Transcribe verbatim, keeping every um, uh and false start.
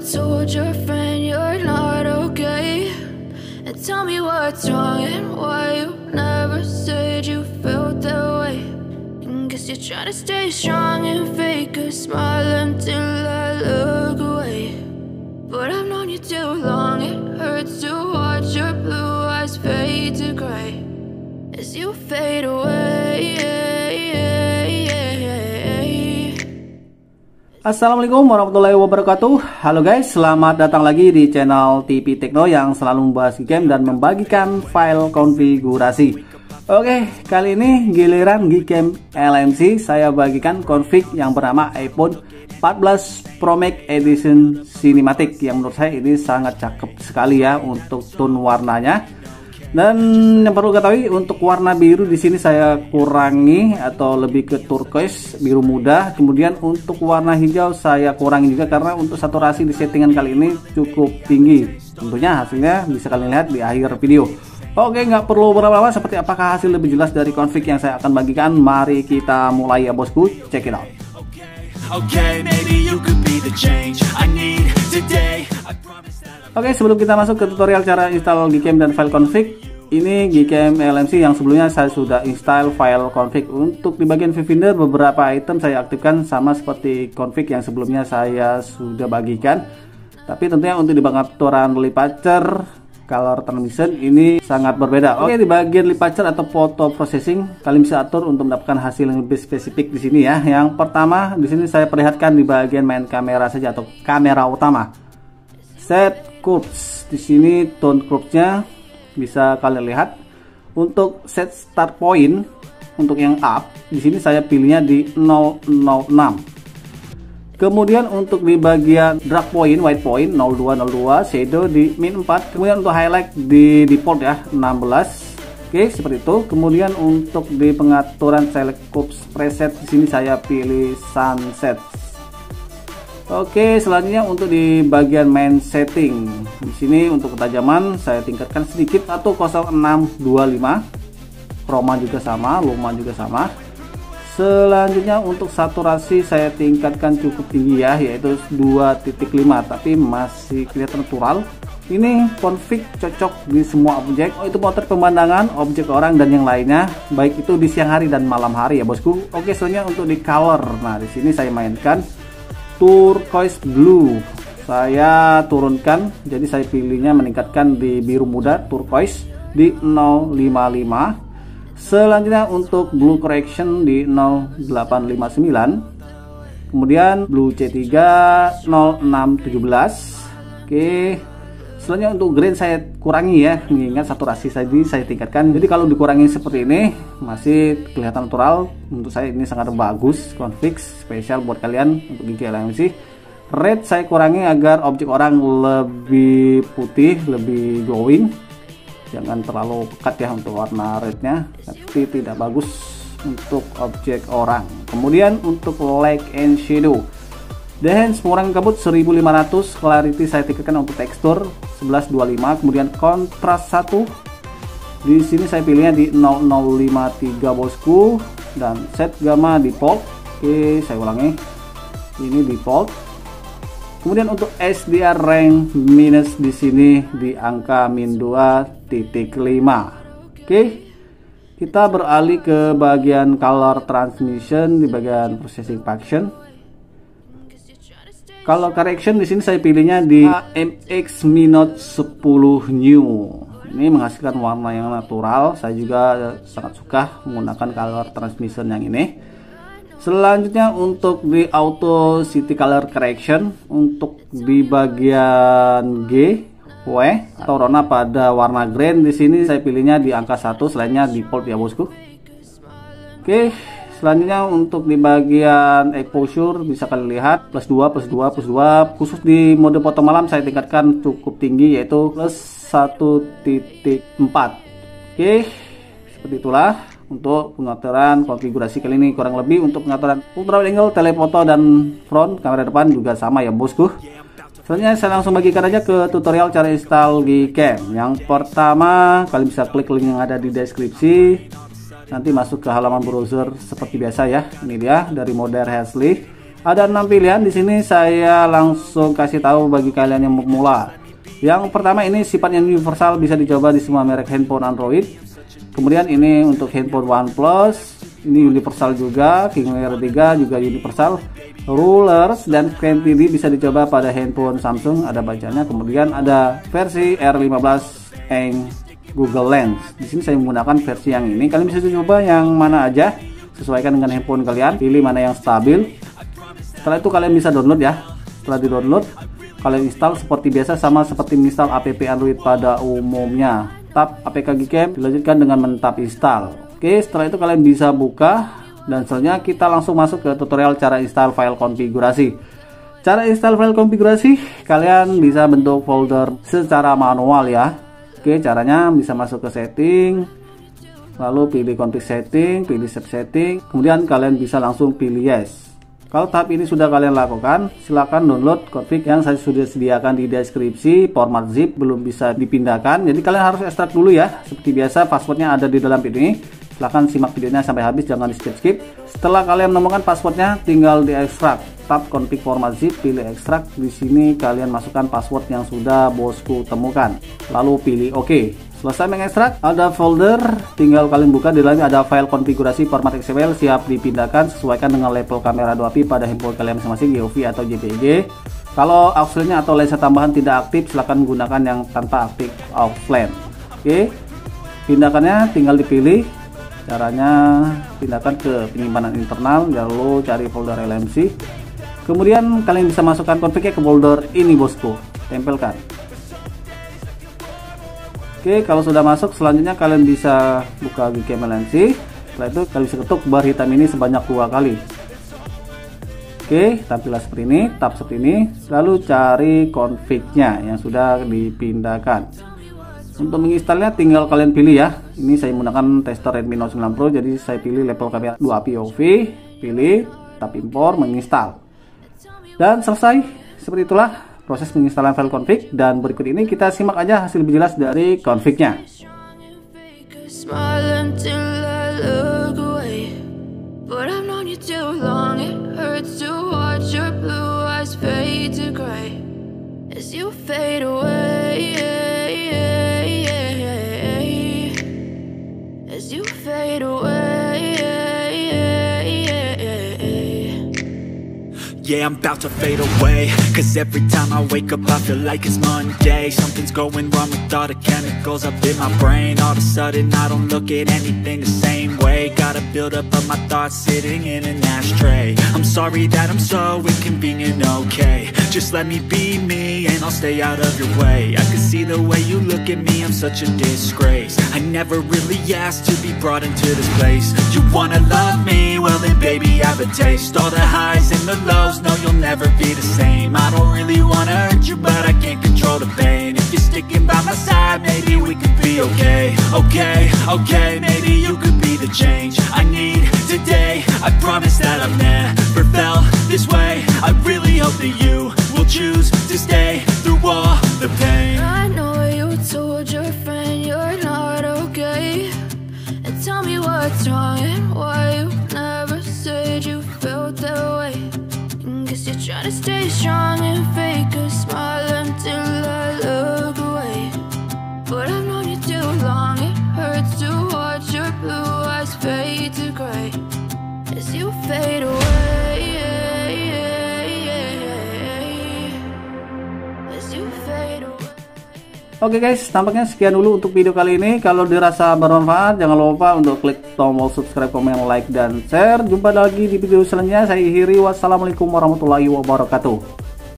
told your friend you're not okay, and tell me what's wrong and why you never said you felt that way. And guess you're trying to stay strong and fake a smile until I look away. But I've known you too long, it hurts to watch your blue eyes fade to gray as you fade away. Assalamualaikum warahmatullahi wabarakatuh. Halo guys, selamat datang lagi di channel T P Tekno yang selalu membahas game dan membagikan file konfigurasi. Oke, kali ini giliran Gcam L M C saya bagikan config yang bernama iPhone empat belas Pro Max Edition Cinematic, yang menurut saya ini sangat cakep sekali ya untuk tone warnanya. Dan yang perlu ketahui, untuk warna biru di sini saya kurangi atau lebih ke turquoise, biru muda. Kemudian untuk warna hijau saya kurangi juga karena untuk saturasi di settingan kali ini cukup tinggi. Tentunya hasilnya bisa kalian lihat di akhir video. Oke, nggak perlu berlama-lama, seperti apakah hasil lebih jelas dari config yang saya akan bagikan? Mari kita mulai ya bosku, check it out. Oke, sebelum kita masuk ke tutorial cara install Gcam dan file config, ini Gcam L M C yang sebelumnya saya sudah install file config. Untuk di bagian Viewfinder beberapa item saya aktifkan sama seperti config yang sebelumnya saya sudah bagikan. Tapi tentunya untuk di pengaturan Lipacer, color transmission ini sangat berbeda. Oke, di bagian Lipacer atau photo processing kalian bisa atur untuk mendapatkan hasil yang lebih spesifik di sini ya. Yang pertama di sini saya perlihatkan di bagian main kamera saja atau kamera utama. Set curves, di sini tone curves-nya bisa kalian lihat. Untuk set start point untuk yang up di sini saya pilihnya di nol nol enam. Kemudian untuk di bagian drag point, white point nol dua nol dua, shadow di min empat. Kemudian untuk highlight di default ya enam belas. Oke, seperti itu. Kemudian untuk di pengaturan select curves preset di sini saya pilih sunset. Oke, selanjutnya untuk di bagian main setting. Di sini untuk ketajaman saya tingkatkan sedikit atau nol enam dua lima. Chroma juga sama, luma juga sama. Selanjutnya untuk saturasi saya tingkatkan cukup tinggi ya, yaitu dua titik lima, tapi masih kelihatan natural. Ini config cocok di semua objek. Oh, itu motret pemandangan, objek orang dan yang lainnya, baik itu di siang hari dan malam hari ya bosku. Oke, selanjutnya untuk di color. Nah, di sini saya mainkan turquoise blue, saya turunkan, jadi saya pilihnya meningkatkan di biru muda turquoise di nol lima lima. Selanjutnya untuk blue correction di nol delapan lima sembilan. Kemudian blue C tiga nol enam tujuh belas. Oke, selanjutnya untuk grain saya kurangi ya, mengingat saturasi tadi saya tingkatkan. Jadi kalau dikurangi seperti ini masih kelihatan natural. Untuk saya ini sangat bagus config, spesial buat kalian untuk Gcam L M C. Red saya kurangi agar objek orang lebih putih, lebih glowing. Jangan terlalu pekat ya untuk warna rednya, tapi tidak bagus untuk objek orang. Kemudian untuk light and shadow, dan mengurangi kabut seribu lima ratus, clarity saya tingkatkan untuk tekstur sebelas dua puluh lima. Kemudian kontras satu di sini saya pilihnya di nol nol lima tiga bosku, dan set gamma default. Oke, saya ulangi, ini default. Kemudian untuk S D R rank minus di sini di angka min dua titik lima. Oke, kita beralih ke bagian color transmission di bagian processing function. Color correction di sini saya pilihnya di M X minus sepuluh new. Ini menghasilkan warna yang natural. Saya juga sangat suka menggunakan color transmission yang ini. Selanjutnya untuk di auto city color correction, untuk di bagian G, W atau rona pada warna green di sini saya pilihnya di angka satu, selainnya default ya bosku. Oke, selanjutnya untuk di bagian exposure bisa kalian lihat plus dua plus dua plus dua. Khusus di mode foto malam saya tingkatkan cukup tinggi, yaitu plus satu titik empat. Oke, seperti itulah untuk pengaturan konfigurasi kali ini. Kurang lebih untuk pengaturan ultra wide angle, telefoto dan front kamera depan juga sama ya bosku. Selanjutnya saya langsung bagikan aja ke tutorial cara install Gcam. Yang pertama, kalian bisa klik link yang ada di deskripsi. Nanti masuk ke halaman browser seperti biasa ya. Ini dia dari Modern Hastly. Ada enam pilihan di sini, saya langsung kasih tahu bagi kalian yang pemula. Yang pertama ini sifatnya universal, bisa dicoba di semua merek handphone Android. Kemudian ini untuk handphone OnePlus, ini universal juga. Firmware tiga juga universal. Rulers dan screen T V bisa dicoba pada handphone Samsung, ada bacanya. Kemudian ada versi R lima belas and Google Lens. Di sini saya menggunakan versi yang ini. Kalian bisa coba yang mana aja, sesuaikan dengan handphone kalian, pilih mana yang stabil. Setelah itu kalian bisa download ya. Setelah di download, kalian install seperti biasa, sama seperti install app Android pada umumnya. Tap A P K Gcam, dilanjutkan dengan mentap install. Oke, setelah itu kalian bisa buka, dan selanjutnya kita langsung masuk ke tutorial cara install file konfigurasi. Cara install file konfigurasi, kalian bisa bentuk folder secara manual ya. Oke, caranya bisa masuk ke setting, lalu pilih config setting, pilih save setting, kemudian kalian bisa langsung pilih yes. Kalau tahap ini sudah kalian lakukan, silahkan download config yang saya sudah sediakan di deskripsi. Format zip belum bisa dipindahkan, jadi kalian harus ekstrak dulu ya. Seperti biasa, passwordnya ada di dalam video ini. Silahkan simak videonya sampai habis, jangan di skip-skip. Setelah kalian menemukan passwordnya, tinggal diekstrak. Tap config format zip, pilih ekstrak. Di sini kalian masukkan password yang sudah bosku temukan, lalu pilih OK. Selesai mengekstrak, ada folder, tinggal kalian buka. Di dalamnya ada file konfigurasi format X M L, siap dipindahkan. Sesuaikan dengan level kamera dua P pada handphone kalian masing-masing, G O V atau J P G. Kalau auxiliarnya atau lensa tambahan tidak aktif, silahkan gunakan yang tanpa aktif auxiliar. Oke, pindahkannya tinggal dipilih. Caranya pindahkan ke penyimpanan internal, lalu cari folder L M C. Kemudian kalian bisa masukkan config ke folder ini bosku, tempelkan. Oke, kalau sudah masuk, selanjutnya kalian bisa buka Gcam L M C. Setelah itu kalian bisa ketuk bar hitam ini sebanyak dua kali. Oke, tampilan seperti ini, tab seperti ini, lalu cari config-nya yang sudah dipindahkan. Untuk menginstalnya tinggal kalian pilih ya. Ini saya menggunakan tester Redmi Note sembilan Pro, jadi saya pilih level kamera dua P O V, pilih, tap impor, menginstal. Dan selesai. Seperti itulah proses penginstalan file config, dan berikut ini kita simak aja hasil lebih jelas dari config-nya. Yeah, I'm about to fade away, cause every time I wake up I feel like it's Monday. Something's going wrong with all the chemicals up in my brain. All of a sudden I don't look at anything the same way. Gotta build up of my thoughts sitting in an ashtray. I'm sorry that I'm so inconvenient, okay. Just let me be me and I'll stay out of your way. I can see the way you look at me, I'm such a disgrace. I never really asked to be brought into this place. You wanna love me? Well then baby I have a taste. All the highs and the lows, no, you'll never be the same. I don't really wanna hurt you, but I can't control the pain. If you're sticking by my side, maybe we could be okay. Okay, okay, maybe you could be the change I need today. I promise that I've never felt this way. I really hope that you will choose to stay through all the pain. I know you told your friend you're not okay, and tell me what's wrong and why you never said you felt that way. Guess you're trying to stay strong and fake a smile until I look away. But I've known you too long, it hurts to watch your blue eyes fade to gray as you fade away, as you fade away. Oke guys, tampaknya sekian dulu untuk video kali ini. Kalau dirasa bermanfaat, jangan lupa untuk klik tombol subscribe, komen, like, dan share. Jumpa lagi di video selanjutnya. Saya Hiri, wassalamualaikum warahmatullahi wabarakatuh.